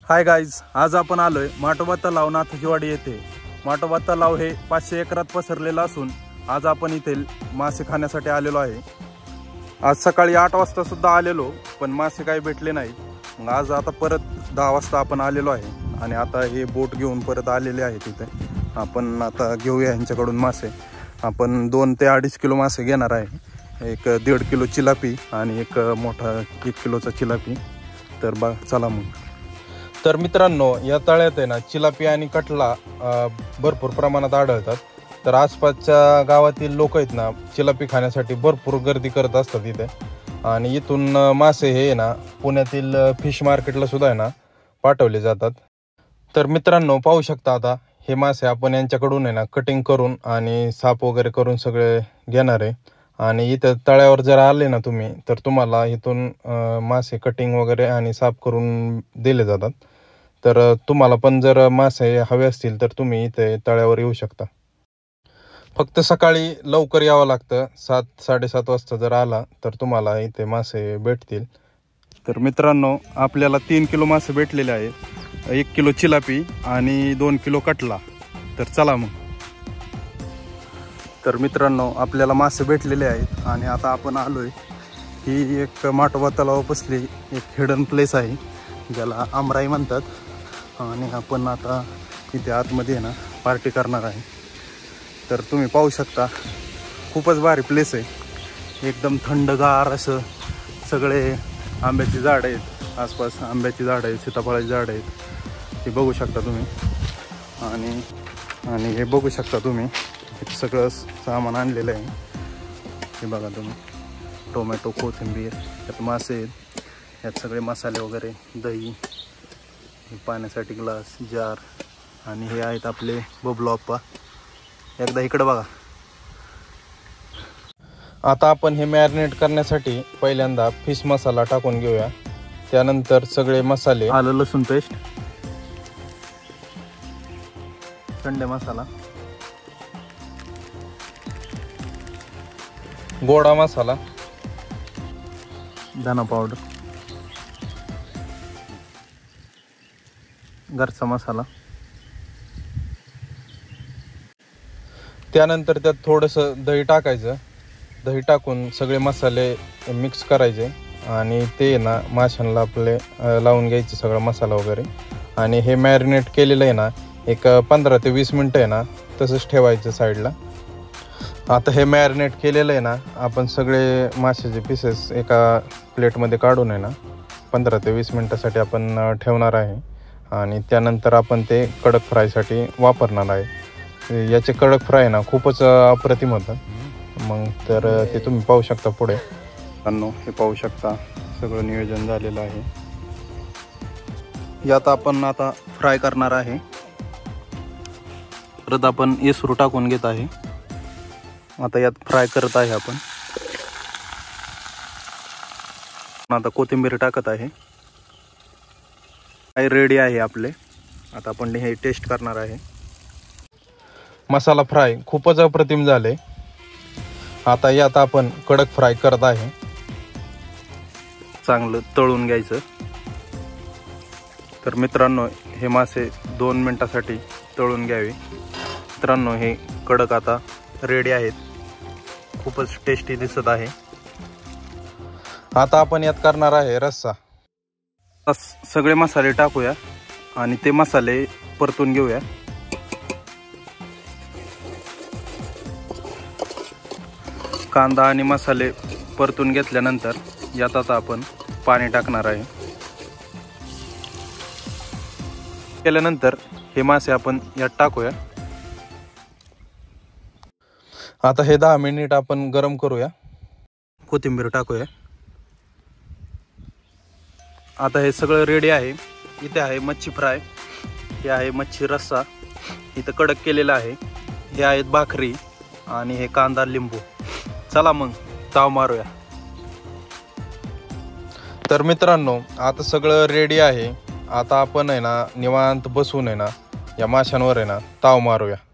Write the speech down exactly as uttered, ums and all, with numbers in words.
Hi guys, आज आपण आलोय माटोबा तलाव नाथजीवाडी येथे। माटोबा तलाव हे पाचशे एकरात पसरलेलं असून आज आपण इथे मासे खाण्यासाठी आलेलो आहे। आज सकाळी आठ वाजता सुद्धा आलेलो पण मासे काही भेटले नाहीत। मग आज आता परत दहा वाजता आपण आलेलो आहे आणि आता हे बोट घेऊन परत आलेले आहे। तिथे आपण आता घेऊया यांच्याकडून मासे। आपण दोन ते अडीच किलो मासे घेणार आहे। एक दीड किलो चिलापी आणि एक मोठा एक किलोचा चिलापी। तर बा चला मग। तर मित्रांनो, या तळ्यात आहे ना चिलापी आणि कटला भरपूर प्रमाणात आढळतात। तर आसपासच्या गावातील लोक आहेत ना चिलापी खाण्यासाठी भरपूर गर्दी करत असतात इथे। आणि इथून मासे हे ना पुण्यातील फिश मार्केटला सुद्धा आहे ना पाठवले जातात। तर मित्रांनो, पाहू शकता आता हे मासे आपण यांच्याकडून आहे ना कटिंग करून आणि साफ वगैरे करून सगळे घेणार आहे। आणि इथं तळ्यावर जर आले ना तुम्ही तर तुम्हाला इथून मासे कटिंग वगैरे आणि साफ करून दिले जातात। तर तुम्हाला पण जर मासे हवे असतील तर तुम्ही इथे तळ्यावर येऊ शकता। फक्त सकाळी लवकर यावं लागतं, सात साडेसात वाजता जर आला तर तुम्हाला इथे मासे भेटतील। तर मित्रांनो, आपल्याला तीन किलो मासे भेटलेले आहेत, एक किलो चिलापी आणि दोन किलो कटला। तर चला मग। तर मित्रांनो, आपल्याला मासे भेटलेले आहेत आणि आता आपण आलोय ही एक माटोबा तलाव बसली एक हिडन प्लेस आहे ज्याला आमराई म्हणतात। आणि आपण आता इथे आतमध्ये आहे ना पार्टी करणार आहे। तर तुम्ही पाहू शकता खूपच भारी प्लेस आहे, एकदम थंडगार असं सगळे आंब्याची झाड आहेत, आसपास आंब्याची झाड आहेत, सीताफळाची झाड आहेत, ते बघू शकता तुम्ही। आणि आणि हे बघू शकता तुम्ही सगळं सामान आणलेलं आहे, हे बघा तुम्ही। टोमॅटो, कोथिंबीर, यात मासे आहेत, यात सगळे मसाले वगैरे, दही, पाण्यासाठी ग्लास, जार आणि हे आहेत आपले बबलू आप्पा। एकदा इकडे बघा। आता आपण हे मॅरिनेट करण्यासाठी पहिल्यांदा फिश मसाला टाकून घेऊया, त्यानंतर सगळे मसाले, आलं लसूण पेस्ट, संडे मसाला, गोडा मसाला, धना पावडर, घरचा मसाला, त्यानंतर त्यात थोडंसं दही टाकायचं। दही टाकून सगळे मसाले मिक्स करायचे आणि ते ना माशांना आपले लावून घ्यायचे सगळा मसाला वगैरे। आणि हे मॅरिनेट केलेलं आहे ना एक पंधरा ते वीस मिनटं आहे ना तसंच ठेवायचं साईडला। आता हे मॅरिनेट केलेलं आहे ना आपण सगळे माशाचे पीसेस एका प्लेटमध्ये काढून आहे ना पंधरा ते वीस मिनटासाठी आपण ठेवणार आहे। आणि त्यानंतर आपण ते कडक फ्रायसाठी वापरणार आहे। याचे कडक फ्राय ना खूपच अप्रतिम होतं। मग तर ते तुम्ही पाहू शकता पुढे। अन्न हे पाहू शकता सगळं नियोजन झालेलं आहे। यात आपण आता फ्राय करणार आहे। परत आपण येसरू टाकून घेत आहे, आता यात फ्राय करत आहे आपण। आता कोथिंबीर टाकत आहे। काय रेडी आहे आपले, आता आपण हे टेस्ट करणार आहे। मसाला फ्राय खूपच अप्रतिम झाले। आता यात आपण कडक फ्राय करत आहे, चांगलं तळून घ्यायचं। तर मित्रांनो, हे मासे दोन मिनिटासाठी तळून घ्यावे। मित्रांनो, हे कडक आता रेडी आहेत, खूपच टेस्टी दिसत आहे। आता आपण यात करणार आहे रस्सा। सगळे मसाले टाकूया आणि ते मसाले परतून घेऊया। कांदा आणि मसाले परतून घेतल्यानंतर यात आता आपण पाणी टाकणार आहे। केल्यानंतर हे मासे आपण यात टाकूया। आता हे दहा मिनिट आपण गरम करूया। कोथिंबीर टाकूया। आता हे सगळं रेडी आहे। इथे आहे मच्छी फ्राय, हे आहे मच्छी रस्सा, इथं कडक केलेला आहे, हे आहेत भाकरी आणि हे कांदा लिंबू। चला मग ताव मारूया। तर मित्रांनो, आता सगळं रेडी आहे। आता आपण आहे ना निवांत बसून आहे ना या माशांवर आहे ना ताव मारूया।